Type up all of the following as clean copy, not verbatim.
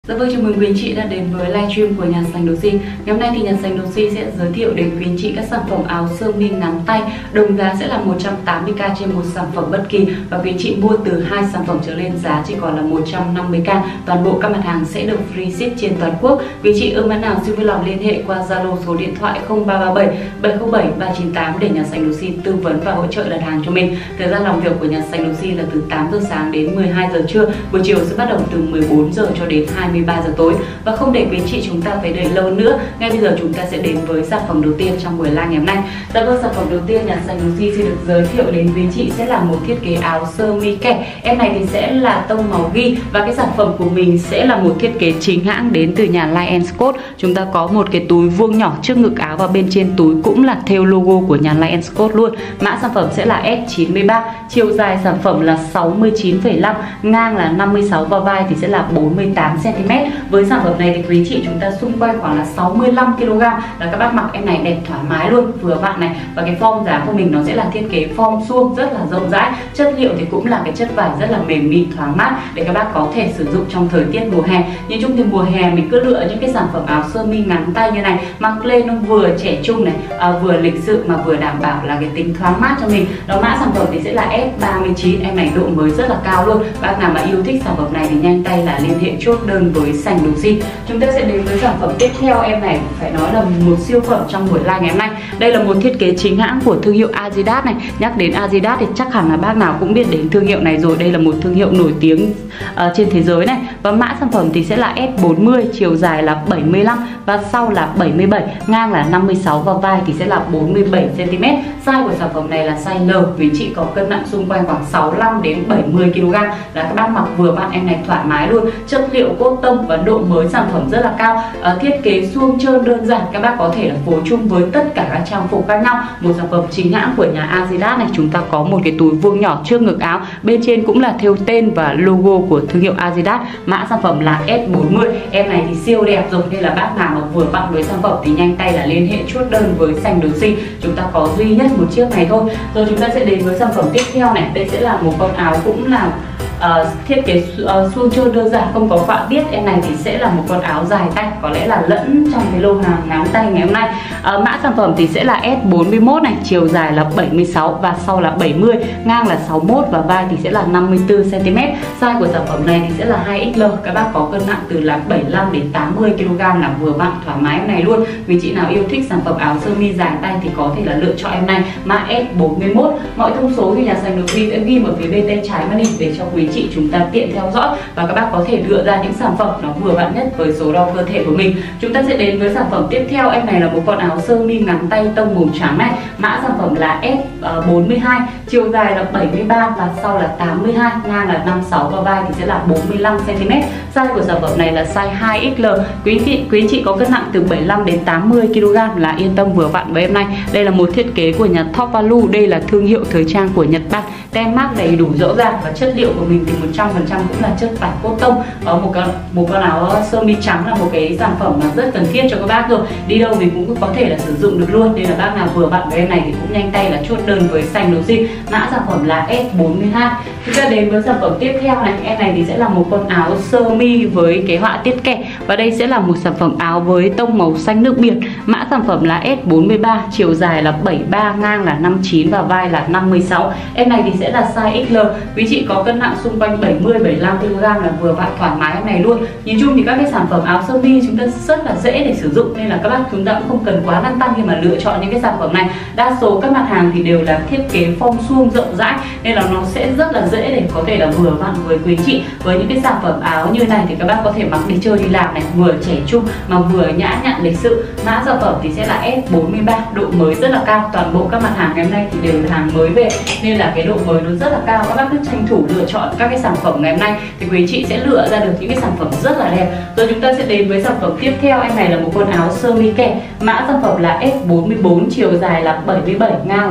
Dạ vâng, chào mừng quý anh chị đã đến với livestream của nhà sành Đồ Si. Ngày hôm nay thì nhà sành Đồ Si sẽ giới thiệu đến quý anh chị các sản phẩm áo sơ mi ngắn tay. Đồng giá sẽ là 180k trên một sản phẩm bất kỳ, và quý anh chị mua từ 2 sản phẩm trở lên giá chỉ còn là 150k. Toàn bộ các mặt hàng sẽ được free ship trên toàn quốc. Quý anh chị ưng mã nào xin vui lòng liên hệ qua Zalo số điện thoại 0337 707 398 để nhà sành Đồ Si tư vấn và hỗ trợ đặt hàng cho mình. Thời gian làm việc của nhà sành Đồ Si là từ 8 giờ sáng đến 12 giờ trưa. Buổi chiều sẽ bắt đầu từ 14 giờ cho đến 23 giờ tối. Và không để quý anh chị chúng ta phải đợi lâu nữa, ngay bây giờ chúng ta sẽ đến với sản phẩm đầu tiên trong buổi live ngày hôm nay. Dạ vâng, sản phẩm đầu tiên nhà sành Đồ Si xin được giới thiệu đến quý anh chị sẽ là một thiết kế áo sơ mi kẻ. Em này thì sẽ là tông màu ghi, và cái sản phẩm của mình sẽ là một thiết kế chính hãng đến từ nhà Lion Scott. Chúng ta có một cái túi vuông nhỏ trước ngực áo, và bên trên túi cũng là thêu logo của nhà Lion Scott luôn. Mã sản phẩm sẽ là S93, chiều dài sản phẩm là 69,5, ngang là 56 và vai thì sẽ là 48 cm. Với sản phẩm này thì quý chị chúng ta xung quanh khoảng là 65 kg, là các bác mặc em này đẹp thoải mái luôn, vừa vặn này. Và cái form dáng của mình nó sẽ là thiết kế form suông rất là rộng rãi. Chất liệu thì cũng là cái chất vải rất là mềm mịn thoáng mát để các bác có thể sử dụng trong thời tiết mùa hè. Nhìn chung thì mùa hè mình cứ lựa những cái sản phẩm áo sơ mi ngắn tay như này, mặc lên nó vừa trẻ trung này, vừa lịch sự mà vừa đảm bảo là cái tính thoáng mát cho mình. Đó, mã sản phẩm thì sẽ là S39, em này độ mới rất là cao luôn. Bác nào mà yêu thích sản phẩm này thì nhanh tay là liên hệ chốt đơn với sành Đồ Si. Chúng ta sẽ đến với sản phẩm tiếp theo. Em này phải nói là một siêu phẩm trong buổi live ngày hôm nay. Đây là một thiết kế chính hãng của thương hiệu Adidas này. Nhắc đến Adidas thì chắc hẳn là bác nào cũng biết đến thương hiệu này rồi. Đây là một thương hiệu nổi tiếng trên thế giới này. Và mã sản phẩm thì sẽ là S40, chiều dài là 75 và sau là 77, ngang là 56 và vai thì sẽ là 47 cm. Size của sản phẩm này là size L. Quý chị có cân nặng xung quanh khoảng 65 đến 70 kg, là các bác mặc vừa vặn em này thoải mái luôn. Chất liệu cốt tông và độ mới sản phẩm rất là cao. Thiết kế suông trơn đơn giản, các bác có thể là phối chung với tất cả các trang phục khác nhau. Một sản phẩm chính hãng của nhà Adidas này. Chúng ta có một cái túi vuông nhỏ trước ngực áo, bên trên cũng là thêu tên và logo của thương hiệu Adidas. Mã sản phẩm là S40. Em này thì siêu đẹp rồi, nên là bác nào mà vừa vặn với sản phẩm thì nhanh tay là liên hệ chốt đơn với sành Đồ Si. Chúng ta có duy nhất một chiếc này thôi. Rồi chúng ta sẽ đến với sản phẩm tiếp theo này. Đây sẽ là một con áo cũng là thiết kế suông trơn đơn giản, không có họa tiết. Em này thì sẽ là một con áo dài tay, có lẽ là lẫn trong cái lô hàng ngắn tay ngày hôm nay. Mã sản phẩm thì sẽ là S41 này, chiều dài là 76 và sau là 70, ngang là 61 và vai thì sẽ là 54 cm. Size của sản phẩm này thì sẽ là 2XL. Các bác có cân nặng từ là 75 đến 80 kg, là vừa vặn thoải mái em này luôn. Vì chị nào yêu thích sản phẩm áo sơ mi dài tay thì có thể là lựa chọn em này, mã S41. Mọi thông số thì nhà sành Đồ Si sẽ ghi ở phía bên tay trái màn hình để cho quý chị chúng ta tiện theo dõi, và các bác có thể lựa ra những sản phẩm nó vừa vặn nhất với số đo cơ thể của mình. Chúng ta sẽ đến với sản phẩm tiếp theo. Em này là một con áo sơ mi ngắn tay tông màu trắng này. Mã sản phẩm là S42, chiều dài là 73 và sau là 82, ngang là 56 và vai thì sẽ là 45 cm. Size của sản phẩm này là size 2XL. Quý anh chị có cân nặng từ 75 đến 80 kg là yên tâm vừa vặn với em này. Đây là một thiết kế của nhà Top Value. Đây là thương hiệu thời trang của Nhật Bản. Tem mác đầy đủ rõ ràng, và chất liệu của mình thì 100% cũng là chất vải cốt tông. Một con áo sơ mi trắng là một cái sản phẩm mà rất cần thiết cho các bác rồi. Đi đâu mình cũng có thể là sử dụng được luôn, nên là bác nào vừa vặn với em này thì cũng nhanh tay là chốt đơn với sành Đồ Si. Mã sản phẩm là S42. Chúng ta đến với sản phẩm tiếp theo này. Em này thì sẽ là một con áo sơ mi với cái họa tiết kẻ, và đây sẽ là một sản phẩm áo với tông màu xanh nước biển. Mã sản phẩm là S43, chiều dài là 73, ngang là 59 và vai là 56. Em này thì sẽ là size XL. Quý chị có cân nặng xung quanh 70-75 kg, là vừa vặn thoải mái em này luôn. Nhìn chung thì các cái sản phẩm áo sơ mi chúng ta rất là dễ để sử dụng, nên là các bác chúng ta cũng không cần quá lăn tăn khi mà lựa chọn những cái sản phẩm này. Đa số các mặt hàng thì đều là thiết kế form suông rộng rãi, nên là nó sẽ rất là dễ để có thể là vừa vặn với quý chị. Với những cái sản phẩm áo như này thì các bác có thể mặc đi chơi đi làm này, vừa trẻ trung mà vừa nhã nhặn lịch sự. Mã sản phẩm thì sẽ là S43, độ mới rất là cao. Toàn bộ các mặt hàng ngày hôm nay thì đều là hàng mới về, nên là cái độ mới nó rất là cao. Các bác cứ tranh thủ lựa chọn các cái sản phẩm ngày hôm nay thì quý chị sẽ lựa ra được những cái sản phẩm rất là đẹp. Rồi chúng ta sẽ đến với sản phẩm tiếp theo. Em này là một con áo sơ mi kẻ. Mã sản phẩm là S44, chiều dài là 77, ngang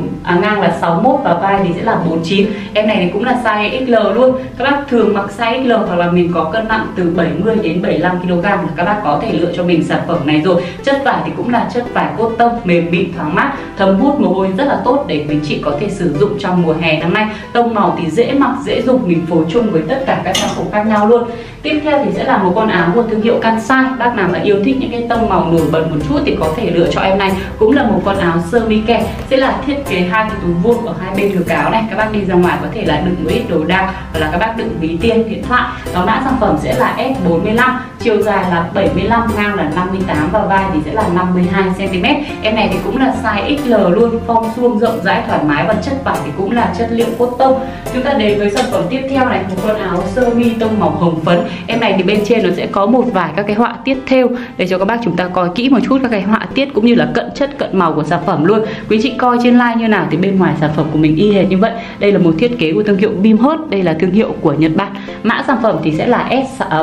là 61 và vai thì sẽ là 49. Em này thì cũng là size XL luôn. Các bác thường mặc size XL hoặc là mình có cân nặng từ 70 đến 75 kg là các bác có thể lựa cho mình sản phẩm này rồi. Chất vải thì cũng là chất vải cốt tông, mềm mịn thoáng mát, thấm hút mồ hôi rất là tốt để quý chị có thể sử dụng trong mùa hè năm nay. Tông màu thì dễ mặc, dễ dùng, mình phối chung với tất cả các trang phục khác nhau luôn. Tiếp theo thì sẽ là một con áo của thương hiệu Kansai. Bác nào mà yêu thích những cái tông màu nổi bật một chút thì có thể lựa cho em này. Cũng là một con áo sơ mi kẻ, sẽ là thiết kế hai cái túi vuông ở hai bên ngực áo này. Các bác đi ra ngoài có thể là đựng một ít đồ đạc, hoặc là các bác đựng ví tiền, điện thoại. Đó, mã sản phẩm sẽ là S45, chiều dài là 75, ngang là 58 và vai thì sẽ là 52 cm. Em này thì cũng là size XL luôn, form suông rộng rãi thoải mái và chất vải thì cũng là chất liệu cotton. Chúng ta đến với sản phẩm tiếp theo này, một con áo sơ mi tông màu hồng phấn. Em này thì bên trên nó sẽ có một vài các cái họa tiết thêu để cho các bác chúng ta coi kỹ một chút các cái họa tiết cũng như là cận chất cận màu của sản phẩm luôn. Quý chị coi trên like như nào thì bên ngoài sản phẩm của mình y hệt như vậy. Đây là một thiết kế của thương hiệu Bimhurt, đây là thương hiệu của Nhật Bản. Mã sản phẩm thì sẽ là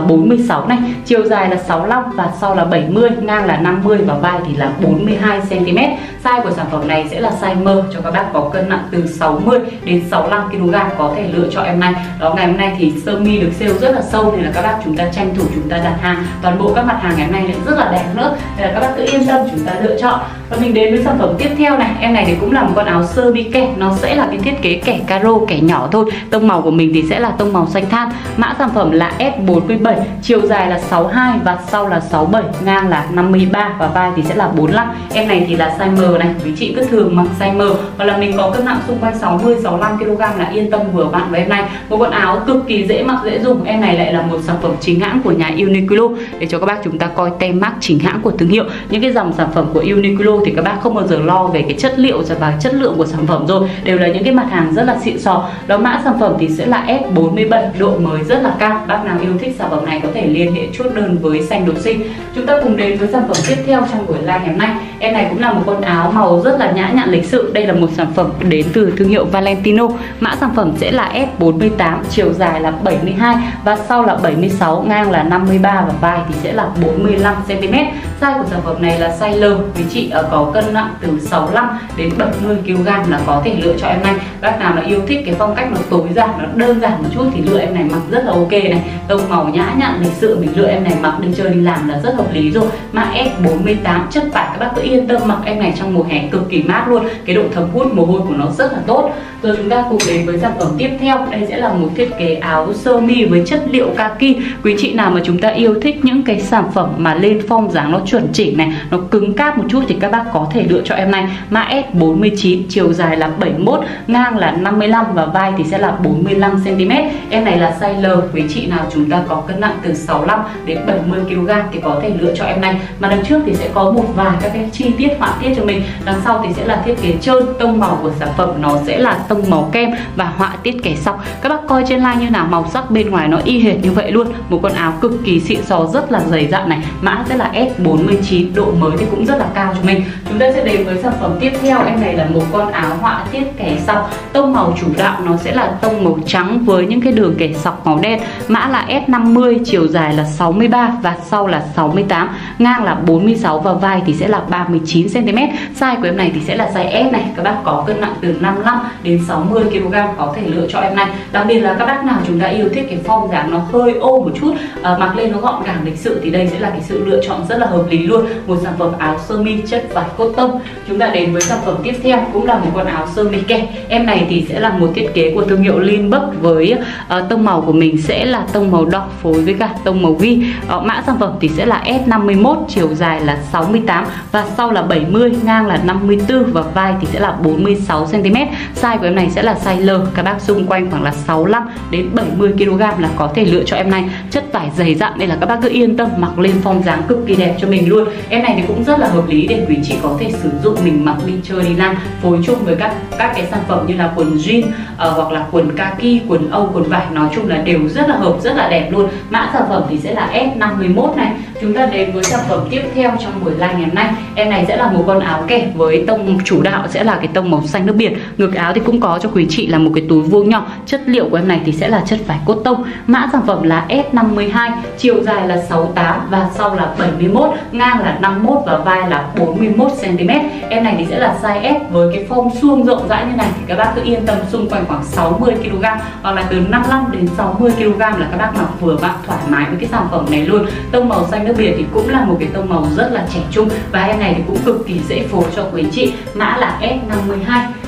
S46 này, chiều dài là 65 và sau là 70, ngang là 50 và vai thì là 42 cm. Size của sản phẩm này sẽ là size M cho các bác có cân nặng từ 60 đến 65 kg có thể lựa cho em này. Đó, ngày hôm nay thì sơ mi được sale rất là sâu nên là các bác chúng ta tranh thủ chúng ta đặt hàng. Toàn bộ các mặt hàng ngày hôm nay lại rất là đẹp nữa. Nên là các bác cứ yên tâm chúng ta lựa chọn. Và mình đến với sản phẩm tiếp theo này, em này thì cũng là một con áo sơ mi kẻ, nó sẽ là cái thiết kế kẻ caro, kẻ nhỏ thôi. Tông màu của mình thì sẽ là tông màu xanh than. Mã sản phẩm là S47, chiều dài là 62 và sau là 67, ngang là 53 và vai thì sẽ là 45. Em này thì là size M này, quý chị cứ thường mặc size M, hoặc là mình có cân nặng xung quanh 60 65 kg là yên tâm vừa vặn với em này. Một con áo cực kỳ dễ mặc dễ dùng. Em này lại là một sản phẩm chính hãng của nhà Uniqlo để cho các bác chúng ta coi tem mác chính hãng của thương hiệu. Những cái dòng sản phẩm của Uniqlo thì các bác không bao giờ lo về cái chất liệu và chất lượng của sản phẩm rồi, đều là những cái mặt hàng rất là xịn sò. Đó, mã sản phẩm thì sẽ là S47, độ mới rất là cao. Bác nào yêu thích sản phẩm này có thể liên hệ chốt đơn với Xanh Đồ Xinh. Chúng ta cùng đến với sản phẩm tiếp theo trong buổi live ngày hôm nay. Em này cũng là một con áo màu rất là nhã nhặn lịch sự. Đây là một sản phẩm đến từ thương hiệu Valentino. Mã sản phẩm sẽ là S48, chiều dài là 72 và sau là 76, ngang là 53 và vai thì sẽ là 45 cm. Size của sản phẩm này là size L. Quý chị có cân nặng từ 65 đến 70 kg là có thể lựa cho em này. Bác nào là yêu thích cái phong cách nó tối giản, nó đơn giản một chút thì lựa em này mặc rất là ok này. Tông màu nhã nhặn lịch sự, mình lựa em này mặc đi chơi đi làm là rất hợp lý rồi. Mã S48, chất vải các bác cứ yên tâm mặc em này trong mùa hè cực kỳ mát luôn. Cái độ thấm hút mồ hôi của nó rất là tốt. Rồi chúng ta cùng đến với sản phẩm tiếp theo. Đây sẽ là một thiết kế áo sơ mi với chất liệu kaki. Quý chị nào mà chúng ta yêu thích những cái sản phẩm mà lên form dáng nó chuẩn chỉnh này, nó cứng cáp một chút thì các bác có thể lựa cho em này. Mã S49, chiều dài là 71, ngang là 55 và vai thì sẽ là 45 cm. Em này là size L. Quý chị nào chúng ta có cân nặng từ 65 đến 70 kg thì có thể lựa cho em này. Mà đằng trước thì sẽ có một vài các cái chi tiết họa tiết cho mình. Đằng sau thì sẽ là thiết kế trơn. Tông màu của sản phẩm nó sẽ là tông màu kem và họa tiết kẻ sọc. Các bác coi trên like như nào, màu sắc bên ngoài nó y hệt như vậy luôn. Một con áo cực kỳ xịn sò, rất là dày dặn này. Mã sẽ là S49, độ mới thì cũng rất là cao cho mình. Chúng ta sẽ đến với sản phẩm tiếp theo. Em này là một con áo họa tiết kẻ sọc. Tông màu chủ đạo nó sẽ là tông màu trắng với những cái đường kẻ sọc màu đen. Mã là S50, chiều dài là 63 và sau là 68, ngang là 46 và vai thì sẽ là 39 cm. Size của em này thì sẽ là size S này. Các bác có cân nặng từ 55 đến 60 kg có thể lựa cho em này. Đặc biệt là các bác nào chúng ta yêu thích cái form dáng nó hơi ô một chút, mặc lên nó gọn gàng lịch sự thì đây sẽ là cái sự lựa chọn rất là hợp lý luôn. Một sản phẩm áo sơ mi chất vải cotton. Chúng ta đến với sản phẩm tiếp theo, cũng là một con áo sơ mi kẻ. Em này thì sẽ là một thiết kế của thương hiệu Lindbergh với tông màu của mình sẽ là tông màu đỏ phối với cả tông màu ghi. Mã sản phẩm thì sẽ là S51, chiều dài là 68 và sau là 70, ngang là 54 và vai thì sẽ là 46 cm. Size của em này sẽ là size L. Các bác xung quanh khoảng là 65 đến 70 kg là có thể lựa cho em này. Chất vải dày dặn nên là các bác cứ yên tâm mặc lên form dáng cực kỳ đẹp cho mình luôn. Em này thì cũng rất là hợp lý để quý chị có thể sử dụng mình mặc đi chơi đi làm, phối chung với các cái sản phẩm như là quần jean hoặc là quần kaki, quần âu, quần vải, nói chung là đều rất là hợp, rất là đẹp luôn. Mã sản phẩm thì sẽ là S51 này. Chúng ta đến với sản phẩm tiếp theo trong buổi live ngày hôm nay. Em này sẽ là một con áo kẻ với tông chủ đạo sẽ là cái tông màu xanh nước biển. Ngực áo thì cũng có cho quý chị là một cái túi vuông nhỏ. Chất liệu của em này thì sẽ là chất vải cotton. Mã sản phẩm là S52, chiều dài là 68 và sau là 71, ngang là 51 và vai là 41 cm. Em này thì sẽ là size S với cái form suông rộng rãi như này thì các bác cứ yên tâm xung quanh khoảng 60 kg hoặc là từ 55 đến 60 kg là các bác mặc vừa vặn thoải mái với cái sản phẩm này luôn. Tông màu xanh nước biển thì cũng là một cái tông màu rất là trẻ trung và em này thì cũng cực kỳ dễ phối cho quý chị. Mã là S52.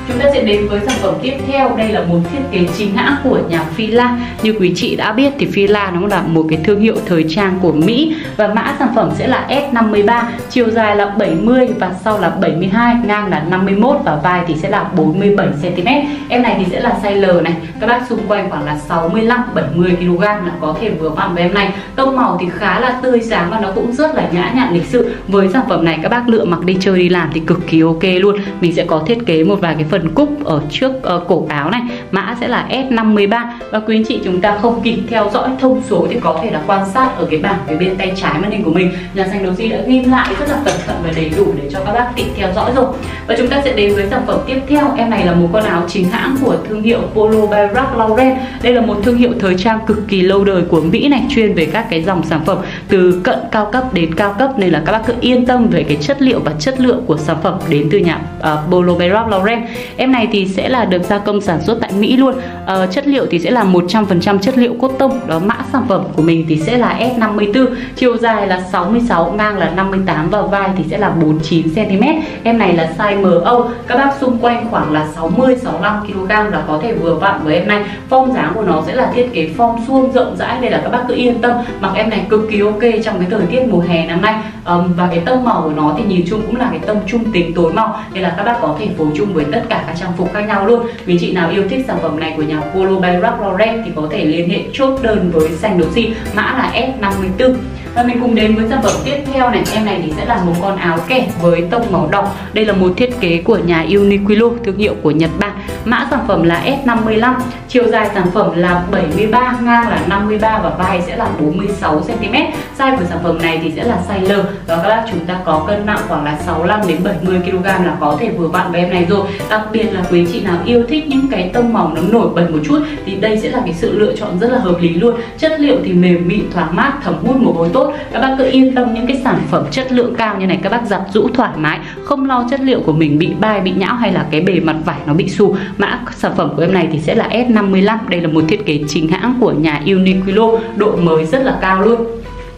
Chúng ta sẽ đến với sản phẩm tiếp theo. Đây là một thiết kế chính hãng của nhà Fila. Như quý chị đã biết thì Fila nó là một cái thương hiệu thời trang của Mỹ, và mã sản phẩm sẽ là S53, chiều dài là 70 và sau là 72, ngang là 51 và vai thì sẽ là 47 cm. Em này thì sẽ là size L này. Các bác xung quanh khoảng là 65 70 kg là có thể vừa vặn với em này. Tông màu thì khá là tươi sáng và nó cũng rất là nhã nhặn lịch sự. Với sản phẩm này các bác lựa mặc đi chơi đi làm thì cực kỳ ok luôn. Mình sẽ có thiết kế một vài cái phần cúc ở trước cổ áo này. Mã sẽ là S53, và quý anh chị chúng ta không kịp theo dõi thông số thì có thể là quan sát ở cái bảng phía bên tay trái màn hình của mình. Nhà Sành Đầu Di đã ghi lại rất là cẩn thận và đầy đủ để cho các bác tiện theo dõi rồi. Và chúng ta sẽ đến với sản phẩm tiếp theo. Em này là một con áo chính hãng của thương hiệu Polo by Ralph Lauren. Đây là một thương hiệu thời trang cực kỳ lâu đời của Mỹ này, chuyên về các cái dòng sản phẩm từ cận cao cấp đến cao cấp, nên là các bác cứ yên tâm về cái chất liệu và chất lượng của sản phẩm đến từ nhà Polo by Ralph Lauren. Em này thì sẽ là được gia công sản xuất tại Mỹ luôn. Chất liệu thì sẽ là 100% chất liệu cốt tông. Đó, mã sản phẩm của mình thì sẽ là S54, chiều dài là 66, ngang là 58 và vai thì sẽ là 49 cm. Em này là size MO. Các bác xung quanh khoảng là 60 65 kg là có thể vừa vặn với em này. Form dáng của nó sẽ là thiết kế form suông rộng rãi, nên là các bác cứ yên tâm mặc em này cực kỳ ok trong cái thời tiết mùa hè năm nay. Và cái tông màu của nó thì nhìn chung cũng là cái tông trung tính tối màu, nên là các bác có thể phối chung với tất cả các trang phục khác nhau luôn. Quý chị nào yêu thích sản phẩm này của nhà Polo by Ralph Lauren thì có thể liên hệ chốt đơn với Sành Đầu Di, mã là S54. Và mình cùng đến với sản phẩm tiếp theo này. Em này thì sẽ là một con áo kẻ với tông màu đỏ. Đây là một thiết kế của nhà Uniqlo, thương hiệu của Nhật Bản. Mã sản phẩm là S55, chiều dài sản phẩm là 73, ngang là 53 và vai sẽ là 46 cm. Size của sản phẩm này thì sẽ là size L, và các bác chúng ta có cân nặng khoảng là 65 đến 70 kg là có thể vừa vặn với em này rồi. Đặc biệt là quý chị nào yêu thích những cái tông màu nó nổi bật một chút thì đây sẽ là cái sự lựa chọn rất là hợp lý luôn. Chất liệu thì mềm mịn, thoáng mát, thấm hút mồ hôi tốt. Các bác cứ yên tâm, những cái sản phẩm chất lượng cao như này các bác giặt rũ thoải mái, không lo chất liệu của mình bị bai, bị nhão hay là cái bề mặt vải nó bị xù. Mã sản phẩm của em này thì sẽ là S55. Đây là một thiết kế chính hãng của nhà Uniqlo, độ mới rất là cao luôn.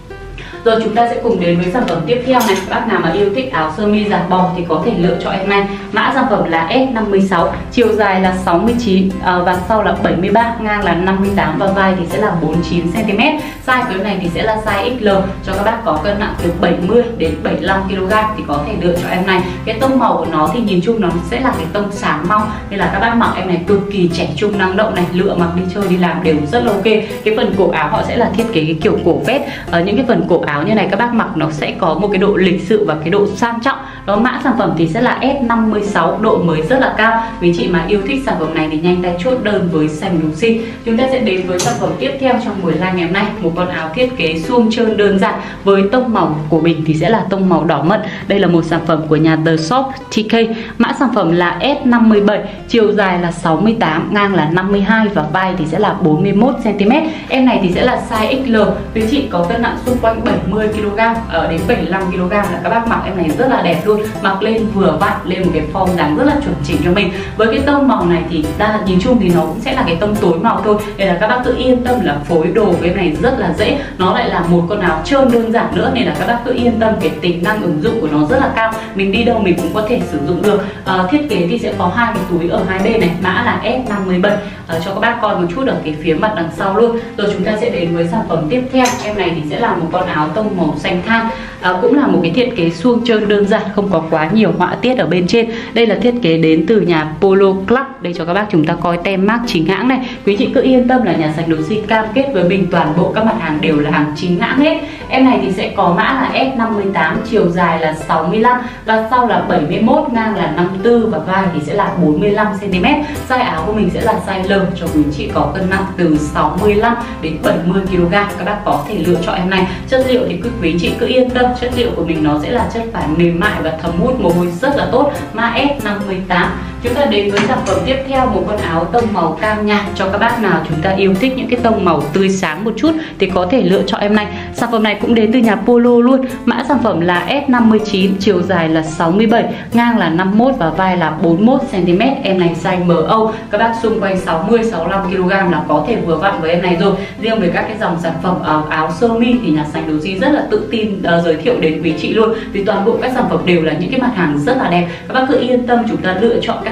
Rồi chúng ta sẽ cùng đến với sản phẩm tiếp theo này. Bác nào mà yêu thích áo sơ mi giặt bò thì có thể lựa chọn em này. Mã sản phẩm là S56, chiều dài là 69 và sau là 73, ngang là 58 và vai thì sẽ là 49 cm. Size của em này thì sẽ là size XL, cho các bác có cân nặng từ 70 đến 75 kg thì có thể lựa chọn em này. Cái tông màu của nó thì nhìn chung nó sẽ là cái tông sáng mau, nên là các bác mặc em này cực kỳ trẻ trung năng động này, lựa mặc đi chơi đi làm đều rất là ok. Cái phần cổ áo họ sẽ là thiết kế cái kiểu cổ vest. Những cái phần cổ áo như này các bác mặc nó sẽ có một cái độ lịch sự và cái độ sang trọng. Đó, mã sản phẩm thì sẽ là S56, độ mới rất là cao. Quý chị mà yêu thích sản phẩm này thì nhanh tay chốt đơn với Sành Đầu Di. Chúng ta sẽ đến với sản phẩm tiếp theo trong buổi live ngày hôm nay, một con áo thiết kế suông trơn đơn giản với tông màu của mình thì sẽ là tông màu đỏ mận. Đây là một sản phẩm của nhà The Shop TK. Mã sản phẩm là S57, chiều dài là 68, ngang là 52 và vai thì sẽ là 41 cm. Em này thì sẽ là size XL. Quý chị có cân nặng xung quanh 70 kg đến 75 kg là các bác mặc em này rất là đẹp luôn. Mặc lên vừa vặn lên một cái form dáng rất là chuẩn chỉnh cho mình. Với cái tông màu này thì nhìn chung thì nó cũng sẽ là cái tông tối màu thôi, nên là các bác cứ yên tâm là phối đồ với em này rất là dễ. Nó lại là một con áo trơn đơn giản nữa, nên là các bác cứ yên tâm, cái tính năng ứng dụng của nó rất là cao. Mình đi đâu mình cũng có thể sử dụng được. Thiết kế thì sẽ có hai cái túi ở hai bên này, mã là S57, cho các bác coi một chút ở cái phía mặt đằng sau luôn. Rồi chúng ta sẽ đến với sản phẩm tiếp theo. Em này thì sẽ là một con áo tông màu xanh than, cũng là một cái thiết kế suông trơn đơn giản, không có quá nhiều họa tiết ở bên trên. Đây là thiết kế đến từ nhà Polo Club. Đây cho các bác chúng ta coi tem mác chính hãng này. Quý chị cứ yên tâm là nhà Sành Đầu Di cam kết với mình toàn bộ các mặt hàng đều là hàng chính hãng hết. Em này thì sẽ có mã là S58, chiều dài là 65 và sau là 71, ngang là 54 và vai thì sẽ là 45 cm. Size áo của mình sẽ là size L, cho quý chị có cân nặng từ 65 đến 70 kg. Các bác có thể lựa chọn em này. Chất liệu thì quý chị cứ yên tâm, chất liệu của mình nó sẽ là chất vải mềm mại và thấm hút mồ hôi rất là tốt, mã S58. Chúng ta đến với sản phẩm tiếp theo, một con áo tông màu cam nhạt. Cho các bác nào chúng ta yêu thích những cái tông màu tươi sáng một chút thì có thể lựa chọn em này. Sản phẩm này cũng đến từ nhà Polo luôn. Mã sản phẩm là S59, chiều dài là 67, ngang là 51 và vai là 41 cm. Em này size MO. Các bác xung quanh 60 65 kg là có thể vừa vặn với em này rồi. Riêng về các cái dòng sản phẩm áo sơ mi thì nhà Sành Đầu Di rất là tự tin giới thiệu đến quý chị luôn, vì toàn bộ các sản phẩm đều là những cái mặt hàng rất là đẹp. Các bác cứ yên tâm chúng ta lựa chọn các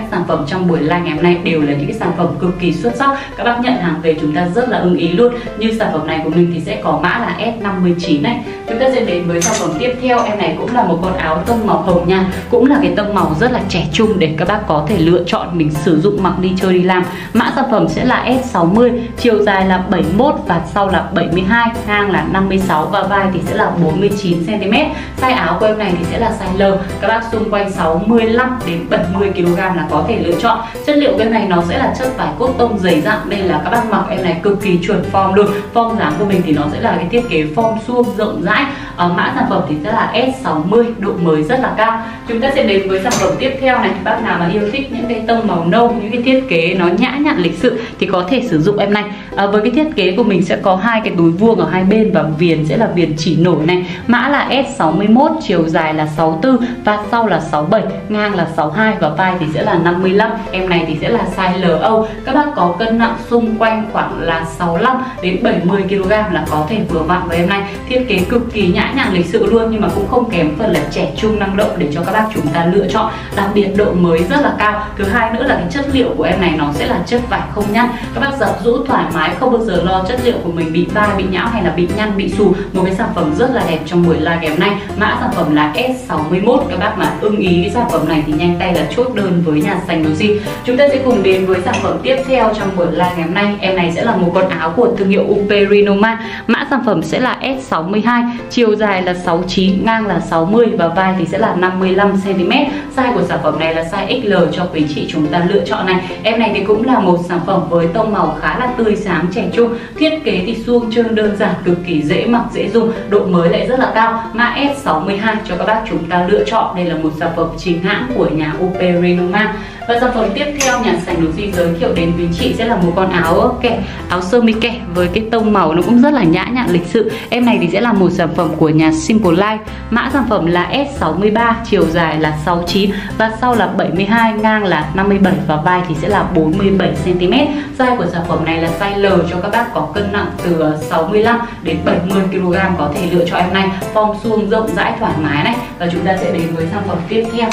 sản phẩm trong buổi live ngày hôm nay đều là những cái sản phẩm cực kỳ xuất sắc. Các bác nhận hàng về chúng ta rất là ưng ý luôn. Như sản phẩm này của mình thì sẽ có mã là S59 này. Chúng ta sẽ đến với sản phẩm tiếp theo. Em này cũng là một con áo tông màu hồng nha. Cũng là cái tông màu rất là trẻ trung để các bác có thể lựa chọn mình sử dụng mặc đi chơi đi làm. Mã sản phẩm sẽ là S60, chiều dài là 71 và sau là 72, ngang là 56 và vai thì sẽ là 49 cm. Size áo của em này thì sẽ là size L. Các bác xung quanh 65 đến 70 kg là có thể lựa chọn. Chất liệu của em này nó sẽ là chất vải cốt tông dày dặn nên là các bác mặc em này cực kỳ chuẩn form luôn. Form dáng của mình thì nó sẽ là cái thiết kế form suông rộng rãi. Mã sản phẩm thì sẽ là S60, độ mới rất là cao. Chúng ta sẽ đến với sản phẩm tiếp theo này. Bác nào mà yêu thích những cái tông màu nâu, những cái thiết kế nó nhã nhặn lịch sự thì có thể sử dụng em này. Với cái thiết kế của mình sẽ có hai cái túi vuông ở hai bên và viền sẽ là viền chỉ nổi này. Mã là S61, chiều dài là 64 và sau là 67, ngang là 62 và vai thì sẽ là 55. Em này thì sẽ là size LO. Các bác có cân nặng xung quanh khoảng là 65 đến 70 kg là có thể vừa vặn với em này. Thiết kế cực kỳ nhã nhặn lịch sự luôn nhưng mà cũng không kém phần là trẻ trung năng động để cho các bác chúng ta lựa chọn. Đặc biệt độ mới rất là cao. Thứ hai nữa là cái chất liệu của em này nó sẽ là chất vải không nhăn. Các bác giặt rũ thoải mái, không bao giờ lo chất liệu của mình bị vai, bị nhão hay là bị nhăn, bị xù. Một cái sản phẩm rất là đẹp trong buổi live ngày hôm nay. Mã sản phẩm là S61. Các bác mà ưng ý cái sản phẩm này thì nhanh tay là chốt đơn với nhà sành Doji. Chúng ta sẽ cùng đến với sản phẩm tiếp theo trong buổi live ngày hôm nay. Em này sẽ là một con áo của thương hiệu UP Rinoma. Mã sản phẩm sẽ là S62, chiều dài là 69, ngang là 60 và vai thì sẽ là 55 cm. Size của sản phẩm này là size XL cho quý chị chúng ta lựa chọn này. Em này thì cũng là một sản phẩm với tông màu khá là tươi sáng trẻ trung. Thiết kế thì suông trơn đơn giản, cực kỳ dễ mặc dễ dùng, độ mới lại rất là cao. Mã S62 cho các bác chúng ta lựa chọn. Đây là một sản phẩm chính hãng của nhà UP Rinoma. Và sản phẩm tiếp theo nhà sành Doji giới thiệu đến quý chị sẽ là một con áo kẻ, áo sơ mi kẻ với cái tông màu nó cũng rất là nhã nhặn lịch sự. Em này thì sẽ là một sản phẩm của nhà Simple Life. Mã sản phẩm là S63, chiều dài là 69 và sau là 72, ngang là 57 và vai thì sẽ là 47 cm. Size của sản phẩm này là size L cho các bác có cân nặng từ 65 đến 70 kg có thể lựa chọn em này. Form suông rộng rãi thoải mái này. Và chúng ta sẽ đến với sản phẩm tiếp theo.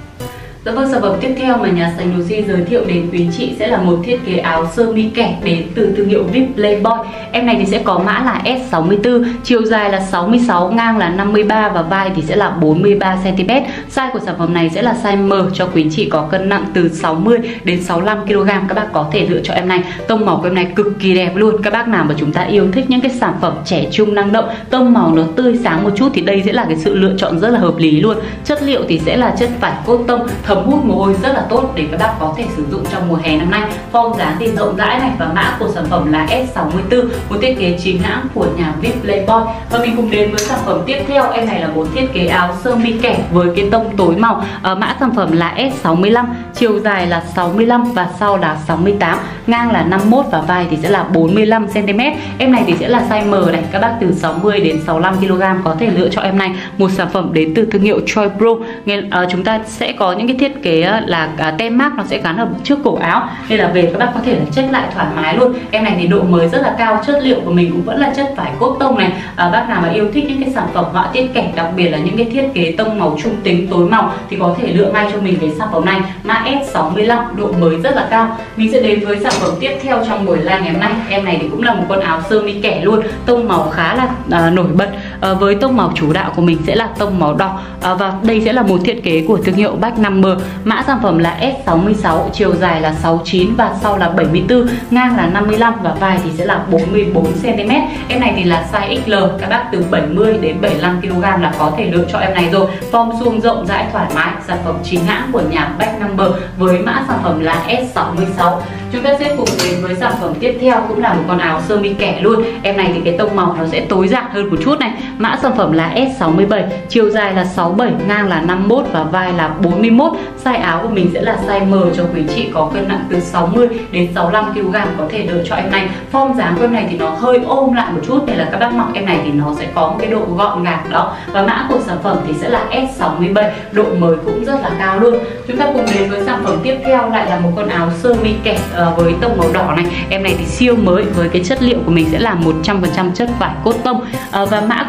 Dạ vâng, sản phẩm tiếp theo mà nhà sành Doji giới thiệu đến quý chị sẽ là một thiết kế áo sơ mi kẻ đến từ thương hiệu VIP Playboy. Em này thì sẽ có mã là S64, chiều dài là 66, ngang là 53 và vai thì sẽ là 43 cm. Size của sản phẩm này sẽ là size M cho quý chị có cân nặng từ 60 đến 65 kg. Các bác có thể lựa chọn em này. Tông màu của em này cực kỳ đẹp luôn. Các bác nào mà chúng ta yêu thích những cái sản phẩm trẻ trung năng động, tông màu nó tươi sáng một chút thì đây sẽ là cái sự lựa chọn rất là hợp lý luôn. Chất liệu thì sẽ là chất vải cốt tông, thấm hút mồ hôi rất là tốt để các bác có thể sử dụng trong mùa hè năm nay. Form dáng thì rộng rãi này và mã của sản phẩm là S64, một thiết kế chính hãng của nhà VIP Playboy. Và mình cùng đến với sản phẩm tiếp theo. Em này là một thiết kế áo sơ mi kẻ với cái tông tối màu. Mã sản phẩm là S65, chiều dài là 65 và sau là 68, ngang là 51 và vai thì sẽ là 45 cm. Em này thì sẽ là size M này. Các bác từ 60 đến 65 kg có thể lựa chọn em này. Một sản phẩm đến từ thương hiệu Choi Pro. Chúng ta sẽ có những cái thiết kế là tem mác nó sẽ gắn ở trước cổ áo nên là về các bác có thể là check lại thoải mái luôn. Em này thì độ mới rất là cao, chất liệu của mình cũng vẫn là chất vải cốt tông này. Bác nào mà yêu thích những cái sản phẩm họa tiết kẻ, đặc biệt là những cái thiết kế tông màu trung tính tối màu thì có thể lựa ngay cho mình cái sản phẩm này. Mã S65, độ mới rất là cao. Mình sẽ đến với sản phẩm tiếp theo trong buổi live ngày hôm nay. Em này thì cũng là một con áo sơ mi kẻ luôn, tông màu khá là nổi bật. Với tông màu chủ đạo của mình sẽ là tông màu đỏ và đây sẽ là một thiết kế của thương hiệu Back Number. Mã sản phẩm là S66, chiều dài là 69 và sau là 74, ngang là 55 và vai thì sẽ là 44 cm. Em này thì là size XL, các bác từ 70 đến 75 kg là có thể lựa chọn em này rồi. Form suông rộng rãi thoải mái, sản phẩm chính hãng của nhà Back Number với mã sản phẩm là S66. Chúng ta sẽ cùng đến với sản phẩm tiếp theo, cũng là một con áo sơ mi kẻ luôn. Em này thì cái tông màu nó sẽ tối giản hơn một chút này. Mã sản phẩm là S67, chiều dài là 67, ngang là 51 và vai là 41. Size áo của mình sẽ là size M cho quý chị có cân nặng từ 60 đến 65 kg có thể lựa chọn em này. Form dáng của em này thì nó hơi ôm lại một chút nên là các bác mặc em này thì nó sẽ có một cái độ gọn gàng đó. Và mã của sản phẩm thì sẽ là S67, độ mới cũng rất là cao luôn. Chúng ta cùng đến với sản phẩm tiếp theo, lại là một con áo sơ mi kẻ với tông màu đỏ này. Em này thì siêu mới với cái chất liệu của mình sẽ là 100% chất vải cốt tông. Và mã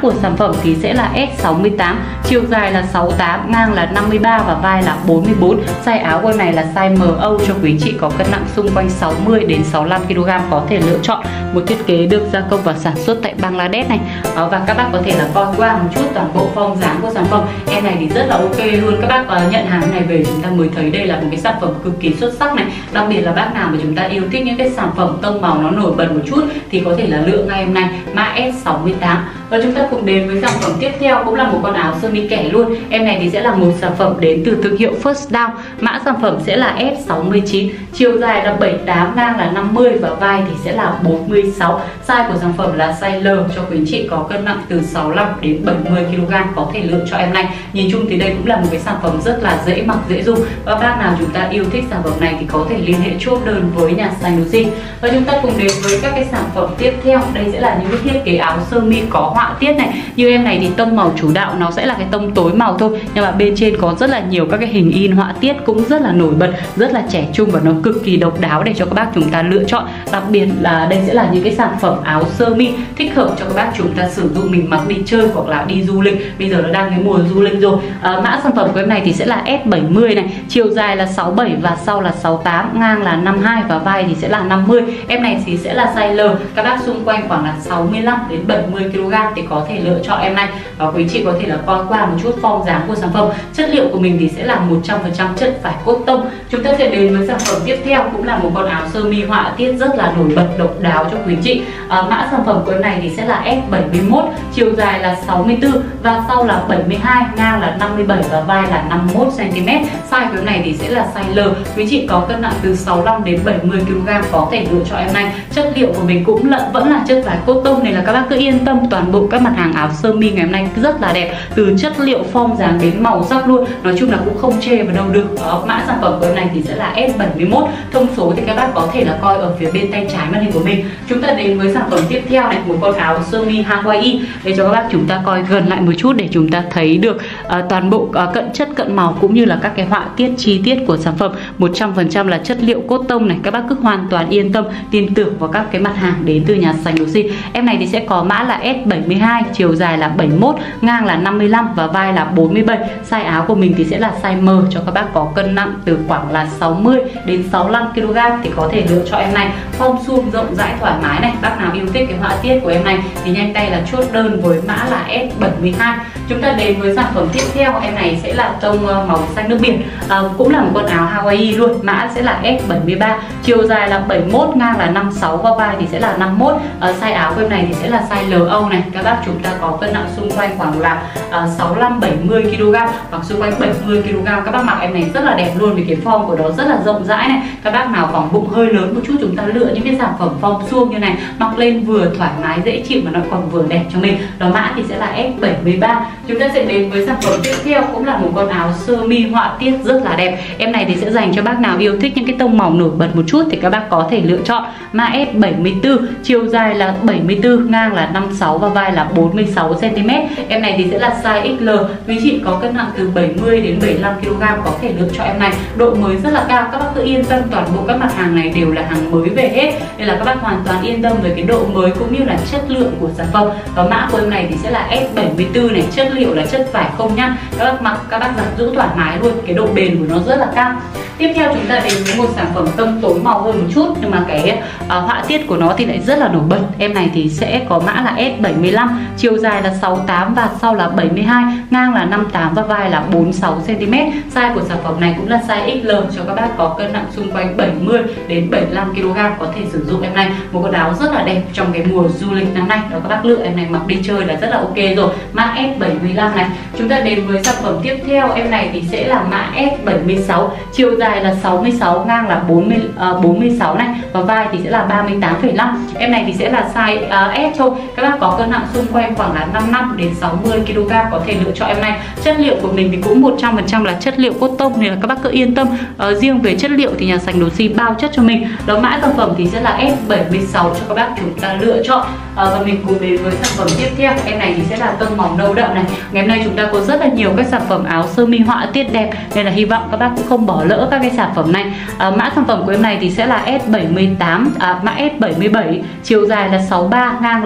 của sản phẩm thì sẽ là S68, chiều dài là 68, ngang là 53 và vai là 44. Size áo của này là size MO cho quý chị có cân nặng xung quanh 60 đến 65 kg, có thể lựa chọn. Một thiết kế được gia công và sản xuất tại Bangladesh này. Và các bác có thể là coi qua một chút toàn bộ form dáng của sản phẩm. Em này thì rất là ok luôn. Các bác nhận hàng này về chúng ta mới thấy đây là một cái sản phẩm cực kỳ xuất sắc này. Đặc biệt là bác nào mà chúng ta yêu thích những cái sản phẩm tông màu nó nổi bật một chút thì có thể là lựa ngay em này, mã S68. Và chúng ta cùng đến với sản phẩm tiếp theo, cũng là một con áo sơ mi kẻ luôn. Em này thì sẽ là một sản phẩm đến từ thương hiệu First Down. Mã sản phẩm sẽ là S69, chiều dài là 78, ngang là 50 và vai thì sẽ là 46. Size của sản phẩm là size L cho quý chị có cân nặng từ 65 đến 70 kg, có thể lựa cho em này. Nhìn chung thì đây cũng là một cái sản phẩm rất là dễ mặc, dễ dùng. Và bác nào chúng ta yêu thích sản phẩm này thì có thể liên hệ chốt đơn với nhà Sành Doji. Và chúng ta cùng đến với các cái sản phẩm tiếp theo. Đây sẽ là những cái thiết kế áo sơ mi có họa tiết này. Như em này thì tông màu chủ đạo nó sẽ là cái tông tối màu thôi, nhưng mà bên trên có rất là nhiều các cái hình in họa tiết cũng rất là nổi bật, rất là trẻ trung và nó cực kỳ độc đáo để cho các bác chúng ta lựa chọn. Đặc biệt là đây sẽ là những cái sản phẩm áo sơ mi thích hợp cho các bác chúng ta sử dụng mình mặc đi chơi hoặc là đi du lịch. Bây giờ nó đang cái mùa du lịch rồi. Mã sản phẩm của em này thì sẽ là S70 này, chiều dài là 67 và sau là 68, ngang là 52 và vai thì sẽ là 50. Em này thì sẽ là size L, các bác xung quanh khoảng là 65 đến 70 kg thì có thể lựa chọn em này. Và quý chị có thể là coi qua một chút form dáng của sản phẩm. Chất liệu của mình thì sẽ là 100% chất vải cốt tông. Chúng ta sẽ đến với sản phẩm tiếp theo, cũng là một con áo sơ mi họa tiết rất là nổi bật, độc đáo cho quý chị. Mã sản phẩm của em này thì sẽ là S71, chiều dài là 64 và sau là 72, ngang là 57 và vai là 51 cm. Size của em này thì sẽ là size L. Quý chị có cân nặng từ 65 đến 70 kg, có thể lựa cho em này. Chất liệu của mình cũng vẫn là chất vải cốt tông, nên là các bác cứ yên tâm, toàn bộ các mặt hàng áo sơ mi ngày hôm nay rất là đẹp, từ chất liệu, form dáng đến màu sắc luôn. Nói chung là cũng không chê vào đâu được. Mã sản phẩm của em này thì sẽ là S71. Thông số thì các bác có thể là coi ở phía bên tay trái màn hình của mình. Chúng ta đến với sản phẩm tiếp theo này, một con áo sơ mi Hawaii. Để cho các bác chúng ta coi gần lại một chút để chúng ta thấy được toàn bộ cận chất cận màu cũng như là các cái họa tiết chi tiết của sản phẩm. 100% là chất liệu cốt tông này, các bác cứ hoàn toàn yên tâm, tin tưởng vào các cái mặt hàng đến từ nhà Sành Doji. Em này thì sẽ có mã là S72, chiều dài là 71, ngang là 55 và vai là 47. Size áo của mình thì sẽ là size M cho các bác có cân nặng từ khoảng là 60 đến 65 kg thì có thể lựa cho em này. Form suông rộng rãi thoải mái này. Bác nào yêu thích cái họa tiết của em này thì nhanh tay là chốt đơn với mã là S72. Chúng ta đến với sản phẩm tiếp theo. Em này sẽ là tông màu xanh nước biển, cũng là một con áo Hawaii luôn. Mã sẽ là S73, chiều dài là 71, ngang là 56 và vai thì sẽ là 51. Size áo của em này thì sẽ là size LO này. Các bác chúng ta có cân nặng xung quanh khoảng là 65-70 kg hoặc xung quanh 70 kg. Các bác mặc em này rất là đẹp luôn, vì cái form của nó rất là rộng rãi này. Các bác nào vòng bụng hơi lớn một chút, chúng ta lựa những cái sản phẩm form suông như này, mặc lên vừa thoải mái dễ chịu mà nó còn vừa đẹp cho mình. Đó, mã thì sẽ là S73. Chúng ta sẽ đến với sản phẩm tiếp theo, cũng là một con áo sơ mi họa tiết rất là đẹp. Em này thì sẽ dành cho bác nào yêu thích những cái tông màu nổi bật một chút thì các bác có thể lựa chọn mã S74, chiều dài là 74, ngang là 56 và vai là 46 cm. Em này thì sẽ là size XL. Quý chị có cân nặng từ 70 đến 75 kg, có thể lựa cho em này. Độ mới rất là cao, các bác cứ yên tâm, toàn bộ các mặt hàng này đều là hàng mới về hết, nên là các bác hoàn toàn yên tâm về cái độ mới cũng như là chất lượng của sản phẩm. Và mã của em này thì sẽ là S74 này, chất liệu là chất vải không nhăn, các bác mặc các bác giặt rũ thoải mái luôn, cái độ bền của nó rất là cao. Tiếp theo chúng ta đến với một sản phẩm tông tối màu hơn một chút, nhưng mà cái họa tiết của nó thì lại rất là nổi bật. Em này thì sẽ có mã là S75, chiều dài là 68 và sau là 72, ngang là 58 và vai là 46 cm. Size của sản phẩm này cũng là size XL cho các bác có cân nặng xung quanh 70 đến 75 kg, có thể sử dụng em này. Một con áo rất là đẹp trong cái mùa du lịch năm nay. Đó, các bác lựa em này mặc đi chơi là rất là ok rồi. Mã S75 này. Chúng ta đến với sản phẩm tiếp theo. Em này thì sẽ là mã S76, chiều dài là 66, ngang là 46 này và vai thì sẽ là 38,5. Em này thì sẽ là size S thôi. Các bác có cân nặng xung quanh khoảng là 55 đến 60 kg, có thể lựa chọn em này. Chất liệu của mình thì cũng 100% là chất liệu cốt tông, nên là các bác cứ yên tâm. Riêng về chất liệu thì nhà Sành Doji bao chất cho mình. Đó, mã sản phẩm thì sẽ là S76 cho các bác chúng ta lựa chọn. Và mình cùng đến với sản phẩm tiếp theo. Em này thì sẽ là tông màu nâu đậm này. Ngày hôm nay chúng ta có rất là nhiều các sản phẩm áo sơ mi họa tiết đẹp, nên là hy vọng các bác cũng không bỏ lỡ các cái sản phẩm này. Mã sản phẩm của em này thì sẽ là S78, mã S77, chiều dài là 63, ngang là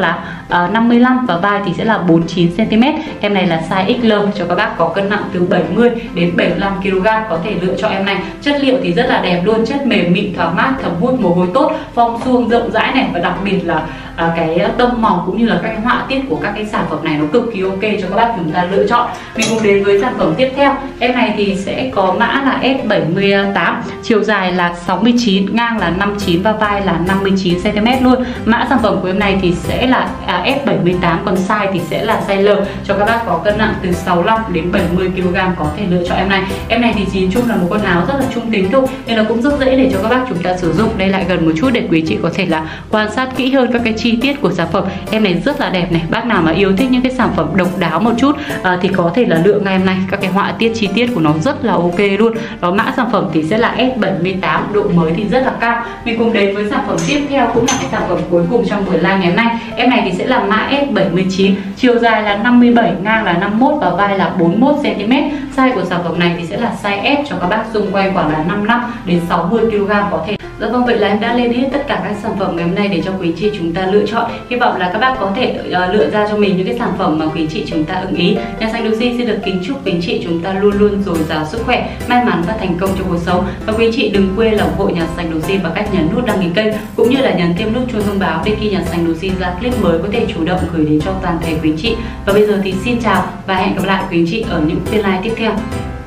55 và vai thì sẽ là 49 cm. Em này là size XL cho các bác có cân nặng từ 70 đến 75 kg, có thể lựa chọn em này. Chất liệu thì rất là đẹp luôn, chất mềm mịn thoáng mát, thấm hút mồ hôi tốt, form suông rộng rãi này, và đặc biệt là cái tông màu cũng như là các cái họa tiết của các cái sản phẩm này nó cực kỳ ok cho các bác chúng ta lựa chọn. Mình cùng đến với sản phẩm tiếp theo. Em này thì sẽ có mã là S78, chiều dài là 69, ngang là 59 và vai là 59 cm luôn. Mã sản phẩm của em này thì sẽ là S78, còn size thì sẽ là size L cho các bác có cân nặng từ 65 đến 70 kg, có thể lựa chọn em này. Em này thì nhìn chung là một con áo rất là trung tính thôi, nên là cũng rất dễ để cho các bác chúng ta sử dụng. Đây lại gần một chút để quý chị có thể là quan sát kỹ hơn các cái chi tiết của sản phẩm. Em này rất là đẹp này, bác nào mà yêu thích những cái sản phẩm độc đáo một chút thì có thể là lựa ngay em này. Các cái họa tiết chi tiết của nó rất là ok luôn. Đó, mã sản phẩm thì sẽ là S78, độ mới thì rất là cao. Mình cùng đến với sản phẩm tiếp theo, cũng là cái sản phẩm cuối cùng trong buổi live ngày hôm nay. Em này thì sẽ là mã S79, chiều dài là 57, ngang là 51 và vai là 41 cm. Size của sản phẩm này thì sẽ là size S cho các bác, xung quanh khoảng là 55 đến 60 kg có thể. Dạ vâng, vậy là em đã lên hết tất cả các sản phẩm ngày hôm nay để cho quý chị chúng ta lựa chọn. Hy vọng là các bác có thể lựa ra cho mình những cái sản phẩm mà quý chị chúng ta ưng ý. Nhà Xanh Doxy xin được kính chúc quý chị chúng ta luôn luôn dồi dào sức khỏe, may mắn và thành công trong cuộc sống. Và quý chị đừng quên là ủng hộ Nhà Xanh Doxy bằng cách nhấn nút đăng ký kênh cũng như là nhấn thêm nút chuông thông báo để khi Nhà Xanh Doxy ra clip mới có thể chủ động gửi đến cho toàn thể quý chị. Và bây giờ thì xin chào và hẹn gặp lại quý chị ở những phiên live tiếp theo.